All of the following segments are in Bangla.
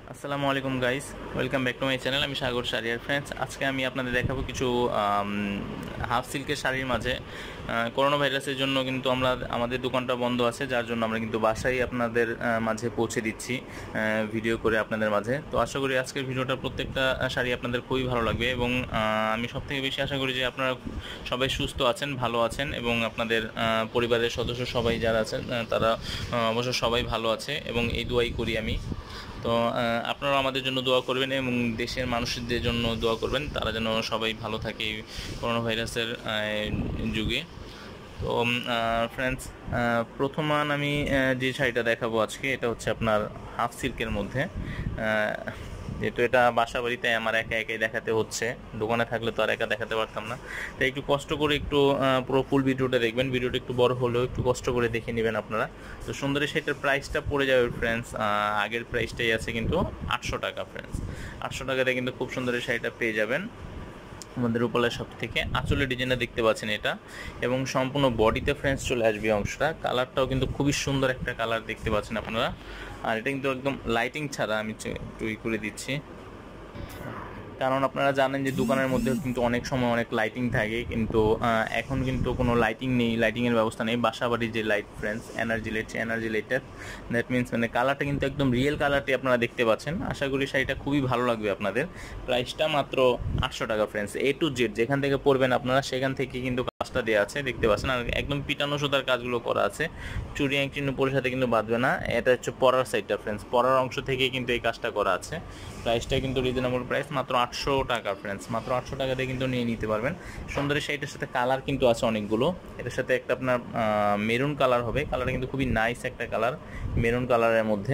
আসসালামু আলাইকুম guys, welcome back to my channel. আমি সাগর শাড়িয়ার ফ্রেন্ডস। আজকে আমি আপনাদের দেখাবো কিছু হাফ সিল্কের শাড়ির মাঝে। করোনা ভাইরাসের জন্য কিন্তু আমাদের দোকানটা বন্ধ আছে, যার জন্য আমরা কিন্তু বাসায় আপনাদের মাঝে পৌঁছে দিচ্ছি ভিডিও করে আপনাদের মাঝে। তো আশা করি আজকের ভিডিওটা প্রত্যেকটা শাড়ি আপনাদের খুবই ভালো লাগবে এবং আমি সবথেকে বেশি আশা করি যে আপনারা সবাই সুস্থ আছেন, ভালো আছেন এবং আপনাদের পরিবারের সদস্য সবাই যারা আছেন তারা অবশ্য সবাই ভালো আছে এবং এই দোয়াই করি আমি। তো আপনারা আমাদের জন্য দোয়া করবেন এবং দেশের মানুষদের জন্য দোয়া করবেন, তারা যেন সবাই ভালো থাকে এই করোনা ভাইরাসের যুগে। তো ফ্রেন্ডস, প্রথমান আমি যে শাড়িটা দেখাবো আজকে, এটা হচ্ছে আপনার হাফ সিল্কের মধ্যে। যেহেতু এটা বাসা বাড়িতে আমার একা একাই দেখাতে হচ্ছে, দোকানে থাকলে তো আর একা দেখাতে পারতাম না, তাই একটু কষ্ট করে একটু পুরো ফুল ভিডিওটা দেখবেন। ভিডিওটা একটু বড় হলেও একটু কষ্ট করে দেখে নেবেন আপনারা। তো সুন্দরী শাড়িটার প্রাইসটা পড়ে যাবে ফ্রেন্ডস, আগের প্রাইসটাই আছে কিন্তু 800 টাকা ফ্রেন্ডস। 800 টাকাতে কিন্তু খুব সুন্দর এই শাড়িটা পেয়ে যাবেন আমাদের রূপালয় শপ থেকে। আঁচলের ডিজাইনটা দেখতে পাচ্ছেন এটা, এবং সম্পূর্ণ বডিতে ফ্রেন্ডস চলে আসবে অংশটা। কালারটাও কিন্তু খুবই সুন্দর একটা কালার দেখতে পাচ্ছেন আপনারা। আর এটা কিন্তু একদম লাইটিং ছাড়া, আমি একটু করে দিচ্ছি, কারণ আপনারা জানেন যে দোকানের মধ্যে কিন্তু অনেক সময় অনেক লাইটিং থাকে, কিন্তু এখন কিন্তু কোনো লাইটিং নেই, লাইটিংয়ের ব্যবস্থা নেই। বাসাবাড়ির যে light friends, energy lighter, that means মানে কালারটা কিন্তু একদম রিয়েল কালারটি আপনারা দেখতে পাচ্ছেন। আশা করি শাড়িটা খুবই ভালো লাগবে আপনাদের। প্রাইসটা মাত্র 800 টাকা ফ্রেন্ডস। A to Z যেখান থেকে পড়বেন আপনারা সেখান থেকে কিন্তু কাজটা দেওয়া আছে, দেখতে পাচ্ছেন। আর একদম পিটানো সুতার কাজগুলো করা আছে, চুড়ি আংটি নুপুরের সাথে কিন্তু বাঁধবে না। এটা হচ্ছে পরার সাইডটা ফ্রেন্ডস, পরার অংশ থেকে কিন্তু এই কাজটা করা আছে। প্রাইসটা কিন্তু রিজনেবল প্রাইস, মাত্র 800 টাকা ফ্রেন্ডস। মাত্র 800 টাকাতে কিন্তু নিয়ে নিতে পারবেন। সুন্দরী শাড়িটার সাথে কালার কিন্তু আছে অনেকগুলো। এটার সাথে একটা আপনার মেরুন কালার হবে, কালারটা কিন্তু খুবই নাইস একটা কালার, মেরুন কালারের মধ্যে,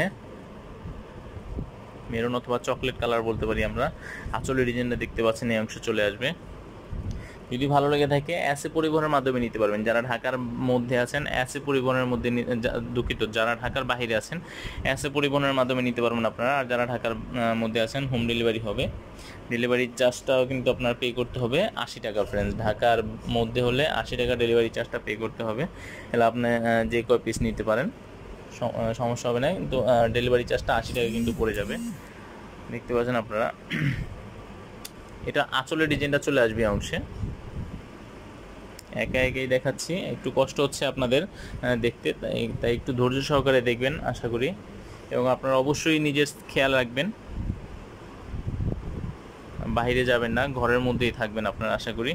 মেরুন অথবা চকলেট কালার বলতে পারি আমরা। আঁচলের ডিজাইনটা দেখতে পাচ্ছেন, এই অংশ চলে আসবে। যদি ভালো লেগে থাকে এসএ পরিবহনের মাধ্যমে নিতে পারবেন। যারা ঢাকার মধ্যে আছেন এসএ পরিবহনের মধ্যে, দুঃখিত, যারা ঢাকার বাইরে আছেন এসএ পরিবহনের মাধ্যমে নিতে পারবেন আপনারা। আর যারা ঢাকার মধ্যে আছেন হোম ডেলিভারি হবে। ডেলিভারি চার্জটাও কিন্তু আপনার পে করতে হবে 80 টাকা ফ্রেন্ডস। ঢাকার মধ্যে হলে 80 টাকা ডেলিভারি চার্জটা পে করতে হবে। তাহলে আপনি যে কয় পিস নিতে পারেন সমস্যা হবে না, কিন্তু ডেলিভারি চার্জটা 80 টাকা কিন্তু পড়ে যাবে। দেখতে পাচ্ছেন আপনারা, এটা আঁচলের ডিজাইনটা চলে আসবে অংশে। একা একাই দেখাচ্ছি, একটু কষ্ট হচ্ছে আপনাদের দেখতে, তাই একটু ধৈর্য সহকারে দেখবেন আশা করি। এবং আপনারা অবশ্যই নিজের খেয়াল রাখবেন, বাইরে যাবেন না, ঘরের মধ্যেই থাকবেন আপনারা আশা করি।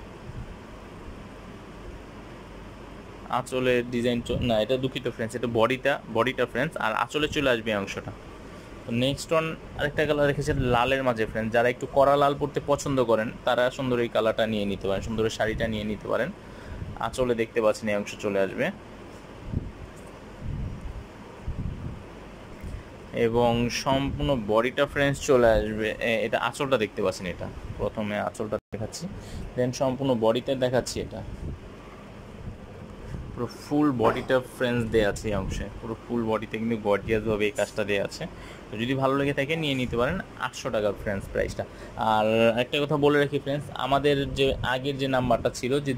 আঁচলের ডিজাইন না, এটা দুঃখিত ফ্রেন্ডস, এটা বডিটা ফ্রেন্ডস, আর আঁচলে চলে আসবে অংশটা। তো নেক্সট ওয়ান আরেকটা কালার রেখেছে লালের মাঝে ফ্রেন্ডস। যারা একটু কড়া লাল পরতে পছন্দ করেন তারা সুন্দর এই কালারটা নিয়ে নিতে পারেন, সুন্দর শাড়িটা নিয়ে নিতে পারেন। আঁচলে দেখতে পাচ্ছেন এই অংশ চলে আসবে, এবং সম্পূর্ণ বডিটা ফ্রেন্ডস চলে আসবে। এটা আঁচলটা দেখতে পাচ্ছেন, এটা প্রথমে আঁচলটা দেখাচ্ছি, দেন সম্পূর্ণ বডিতে দেখাচ্ছি। এটা পুরো ফুল বডিটা ফ্রেন্ডস দেওয়া আছে এই অংশে, পুরো ফুল বডিতে কিন্তু গর্জিয়াসভাবে এই কাজটা দেওয়া আছে। তো যদি ভালো লেগে থাকে নিয়ে নিতে পারেন 800 টাকা ফ্রেন্ডস প্রাইসটা। আর একটা কথা বলে রাখি ফ্রেন্ডস, আমাদের যে আগের যে নাম্বারটা ছিল যে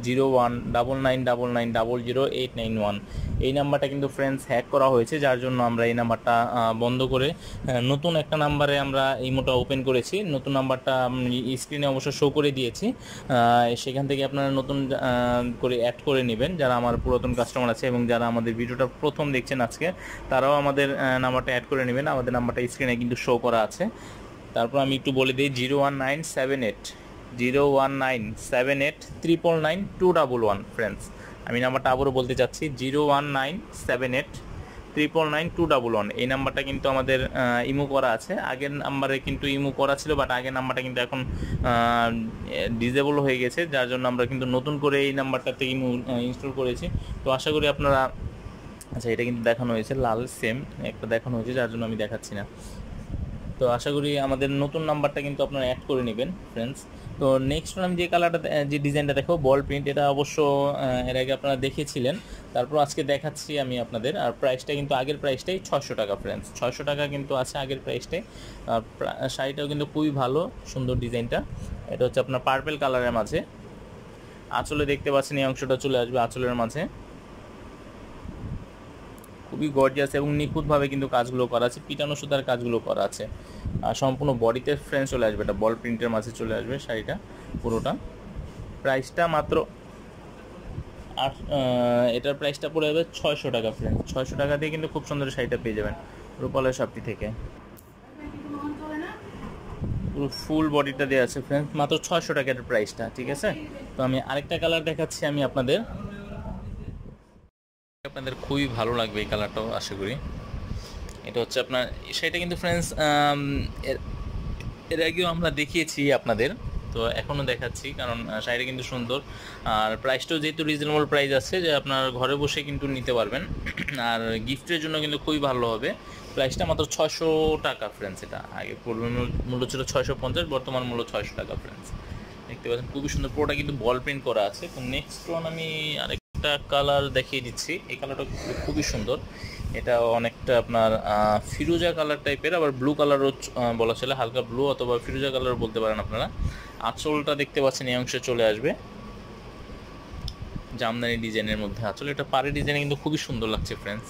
019999000891, এই নাম্বারটা কিন্তু ফ্রেন্ডস হ্যাক করা হয়েছে, যার জন্য আমরা এই নাম্বারটা বন্ধ করে নতুন একটা নাম্বারে আমরা এই মোটা ওপেন করেছি। নতুন নাম্বারটা স্ক্রিনে অবশ্য শো করে দিয়েছি, সেখান থেকে আপনারা নতুন করে অ্যাড করে নেবেন যারা আমার পুরাতন কাস্টমার আছে, এবং যারা আমাদের ভিডিওটা প্রথম দেখছেন আজকে তারাও আমাদের নাম্বারটা অ্যাড করে নেবেন। আমাদের নাম্বারটা স্ক্রিনে কিন্তু শো করা আছে। তারপর আমি একটু বলে দিই, 01978 ফ্রেন্ডস। আমি নাম্বারটা আবারও বলতে চাচ্ছি, 01978 এই নাম্বারটা কিন্তু আমাদের ইমো করা আছে। আগের নাম্বারে কিন্তু ইমো করা ছিল, বাট আগের নাম্বারটা কিন্তু এখন ডিসেবল হয়ে গেছে, যার জন্য আমরা কিন্তু নতুন করে এই নাম্বারটাতে ইমো ইনস্টল করেছি। তো আশা করি আপনারা, আচ্ছা এটা কিন্তু দেখানো হয়েছে লাল, সেম একটা দেখানো হয়েছে, যার জন্য আমি দেখাচ্ছি না। তো আশা করি আমাদের নতুন নাম্বারটা কিন্তু আপনারা অ্যাড করে নেবেন ফ্রেন্ডস। তো নেক্সট আমি যে কালারটা, যে ডিজাইনটা দেখো বল প্রিন্ট, এটা অবশ্য এর আগে আপনারা দেখেছিলেন, তারপর আজকে দেখাচ্ছি আমি আপনাদের। আর প্রাইসটা কিন্তু আগের প্রাইসটাই 600 টাকা ফ্রেন্ডস, 600 টাকা কিন্তু আছে আগের প্রাইসটাই। আর শাড়িটাও কিন্তু খুবই ভালো, সুন্দর ডিজাইনটা। এটা হচ্ছে আপনার পার্পেল কালারের মাঝে, আঁচলে দেখতে পাচ্ছেন এই অংশটা চলে আসবে আঁচলের মাঝে। খুবই খুবই গর্জিয়াস এবং নিখুঁতভাবে কিন্তু কাজগুলো করা আছে, পিটানো সুতার কাজগুলো করা আছে। আর সম্পূর্ণ বডিতে ফ্রেঞ্চ চলে আসবে, এটা বল প্রিন্টের মাঝে চলে আসবে শাড়িটা পুরোটা। প্রাইসটা মাত্র এটার প্রাইসটা পড়ে যাবে 600 টাকা ফ্রেন্ড। 600 টাকা দিয়ে কিন্তু খুব সুন্দর শাড়িটা পেয়ে যাবেন রূপালয় শপটি থেকে। পুরো ফুল বডিটা দেওয়া আছে ফ্রেন্ড, মাত্র 600 টাকার প্রাইসটা, ঠিক আছে। তো আমি আরেকটা কালার দেখাচ্ছি আমি আপনাদের খুবই ভালো লাগবে এই কালারটাও আশা করি। এটা হচ্ছে আপনার শাড়িটা কিন্তু ফ্রেন্ডস এর আগেও আমরা দেখিয়েছি আপনাদের, তো এখনও দেখাচ্ছি কারণ শাড়িটা কিন্তু সুন্দর। আর প্রাইসটাও যেহেতু রিজনেবল প্রাইস আছে, যে আপনার ঘরে বসে কিন্তু নিতে পারবেন, আর গিফটের জন্য কিন্তু খুবই ভালো হবে। প্রাইসটা মাত্র 600 টাকা ফ্রেন্ডস। এটা আগে পূর্ব মূল্য ছিল 650, বর্তমান মূল্য 600 টাকা ফ্রেন্ডস। দেখতে পাচ্ছেন খুবই সুন্দর, পুরোটা কিন্তু বল প্রিন্ট করা আছে। তো নেক্সট ওয়ান আমি আরেকটা কালার দেখিয়ে দিচ্ছি, এই কালারটা খুবই সুন্দর। এটা অনেকটা আপনার ফিরোজা কালার টাইপের, আবার ব্লু কালারও বলা চলে, হালকা ব্লু অথবা ফিরোজা কালার বলতে পারেন আপনারা। আঁচলটা দেখতে পাচ্ছেন এই অংশে চলে আসবে জামদানি ডিজাইনের মধ্যে আঁচল। এটা পাড়ি ডিজাইনে কিন্তু খুবই সুন্দর লাগছে ফ্রেন্ডস,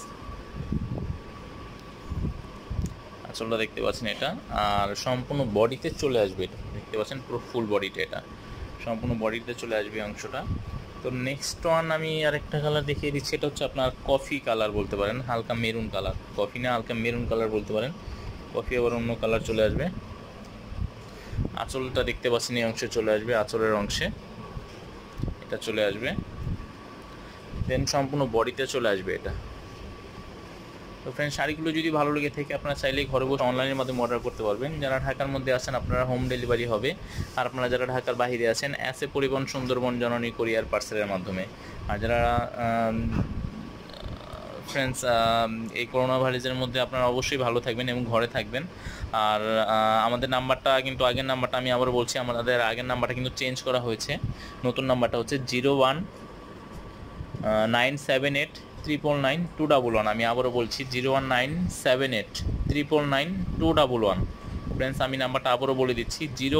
আঁচলটা দেখতে পাচ্ছেন এটা। আর সম্পূর্ণ বডিতে চলে আসবে, এটা দেখতে পাচ্ছেন পুরো ফুল বডিতে, এটা সম্পূর্ণ বডিতে চলে আসবে অংশটা। তো নেক্সট ওয়ান আমি আরেকটা কালার দেখিয়ে দিচ্ছি, এটা হচ্ছে আপনার কফি কালার বলতে পারেন, হালকা মেরুন কালার, কফি না হালকা মেরুন কালার বলতে পারেন। কফি আবার অন্য কালার চলে আসবে। আঁচলটা দেখতে পাচ্ছেন এই অংশে চলে আসবে, আঁচলের অংশে এটা চলে আসবে, দেন সম্পূর্ণ বডিতে চলে আসবে এটা। তো ফ্রেন্ড, শাড়িগুলো যদি ভালো লেগে থাকে আপনারা চাইলেই ঘরে বসে অনলাইনের মাধ্যমে অর্ডার করতে পারবেন। যারা ঢাকার মধ্যে আছেন আপনারা হোম ডেলিভারি হবে, আর আপনারা যারা ঢাকার বাইরে আছেন এসএ পরিবহন সুন্দরবন জননী কোরিয়ার পার্সেলের মাধ্যমে। আর যারা ফ্রেন্ডস এই করোনা ভাইরাসের মধ্যে আপনারা অবশ্যই ভালো থাকবেন এবং ঘরে থাকবেন। আর আমাদের নাম্বারটা কিন্তু আগের নাম্বারটা আমি আবার বলছি, আমাদের আগের নাম্বারটা কিন্তু চেঞ্জ করা হয়েছে, নতুন নাম্বারটা হচ্ছে 01978999211। আমি আবারও বলছি 01978999211। ফ্রেন্ডস, আমি নাম্বারটা আবারও বলে দিচ্ছি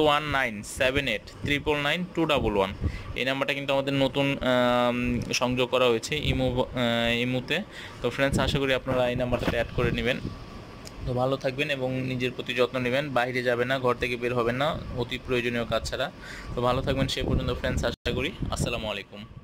01978999211। এই নাম্বারটা কিন্তু আমাদের নতুন সংযোগ করা হয়েছে ইমুতে। তো ফ্রেন্ডস, আশা করি আপনারা এই নাম্বারটাতে অ্যাড করে নেবেন। তো ভালো থাকবেন এবং নিজের প্রতি যত্ন নেবেন, বাইরে যাবেন না, ঘর থেকে বের হবেন না অতি প্রয়োজনীয় কাজ ছাড়া। তো ভালো থাকবেন সে পর্যন্ত ফ্রেন্ডস, আশা করি। আসসালামু আলাইকুম।